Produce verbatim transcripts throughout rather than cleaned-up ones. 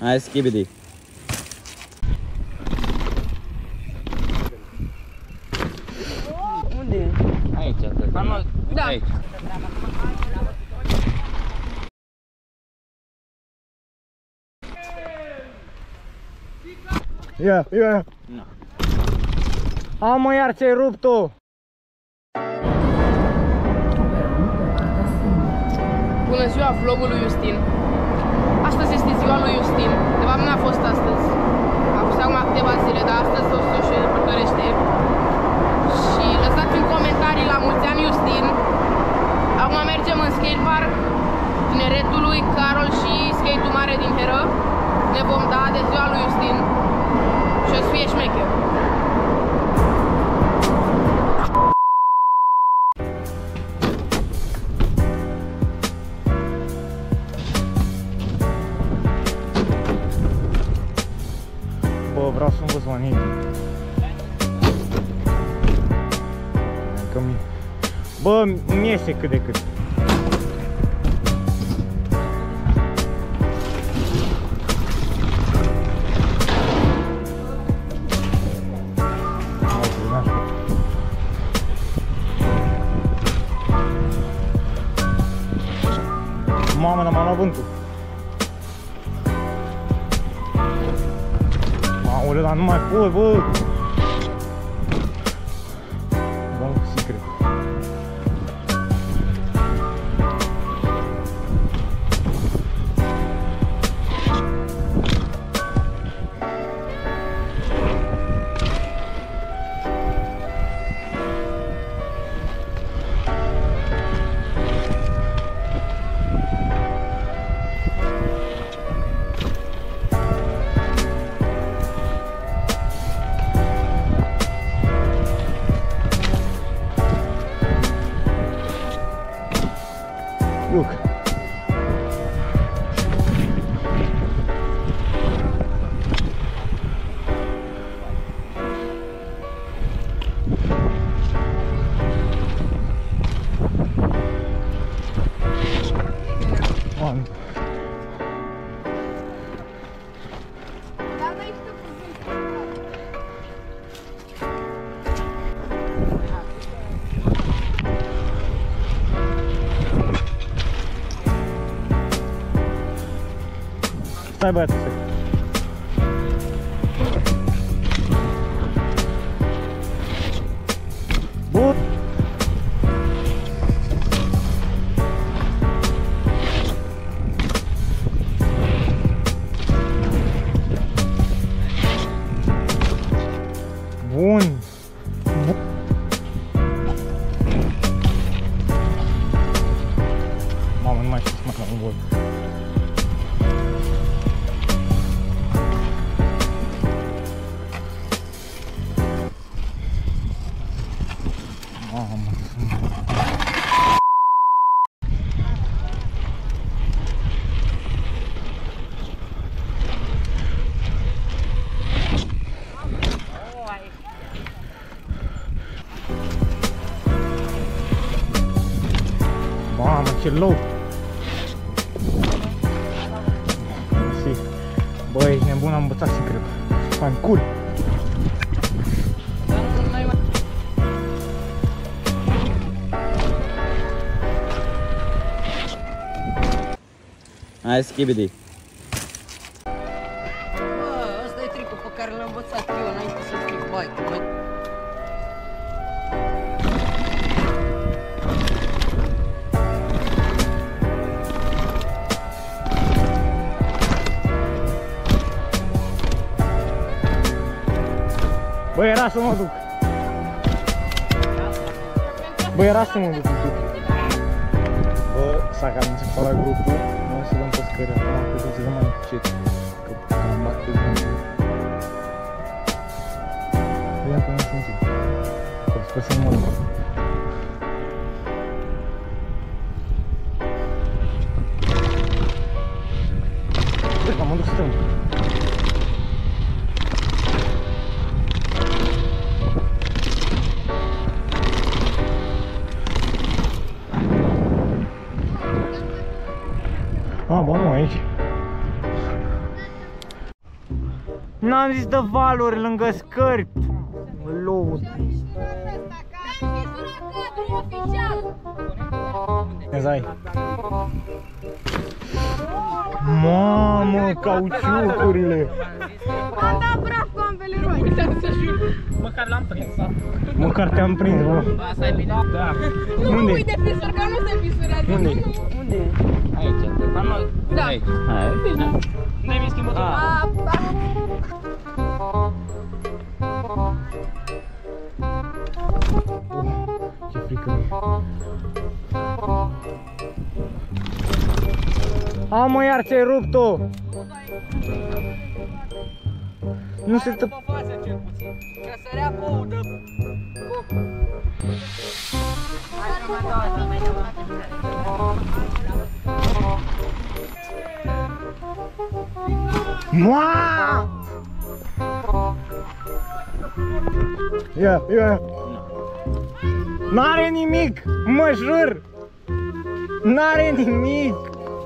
Hai, schibidi. Unde e? Aici, atât. Da. Aici. Ia, ia. No. Amă, iar ce-ai rupt tu? Bună ziua vlogului Justin. Astăzi este ziua lui Justin. De fapt n-a fost astăzi. A fost acum câteva zile, dar astăzi o să și pătărește. Și lăsați în comentarii la mulți ani Justin. Acum mergem în skatepark tineretului Carol și skate-ul mare din Heră. Ne vom da de ziua lui Justin. Și o să fie șmecher. Bă, vreau să învăț la nimic. Că mi... Bă, mi iese cât de cât. Mamă, n-am luat vântul. Aoleu, dar nu mai pot, bă! Bă, secret. Look. One. Stai, băiatul, stai. Bun. Bun. Bun. Mamă, nu mai știu să mă fac un bol. Mamă, ce low! Bă, ești nebun, am învățat secret. Fain, cool! Hai, schibidi. Bă, ăsta e tricul pe care l-am învățat eu înainte să scriu bike. Bă, era să mă duc. Bă, era să mă duc. Bă, s-a cam început la grupul. Nu o să dăm pe scări acum, că o să dăm mai încet. Că am bat pe gândul. Ia că nu sunt sigur. Că sper să nu mă duc. Bă, că mă duc stâng. Ah, bă, nu, aici. n-am zis de valuri lângă scări. Lou. Zai. Mamă, cauciucurile. Am dat praf cu ambele roate. Măcar l-am prins. Măcar te-am prins, bă. Asta e bine? Da. Nu Unde? pui de fisuri, că nu se fisurează. Unde? Unde? Aici. Da. Aici. Hai, bine. Nu-i mi schimbă. A, da. Ce frică mi-e. A, mă, iar ți-ai rupt-o! Nu se tă... Pe fază cel puțin. Că sărea pou de... Hai să mă dau asta, mai dau Moa! Ia, ia! N-are nimic! Mă jur! N-are nimic!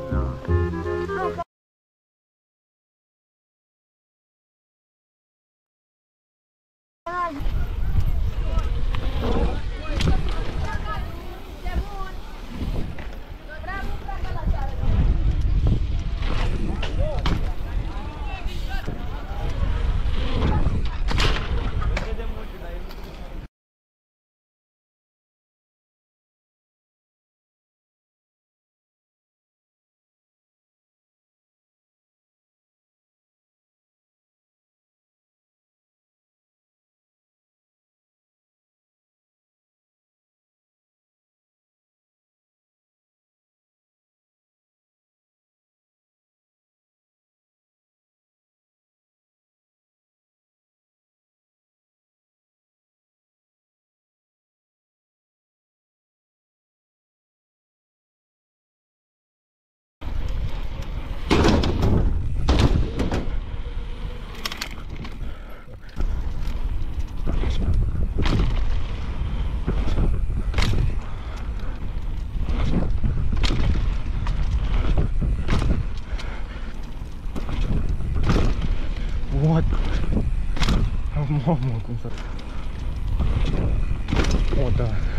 What? Mamă, cum să... O, da.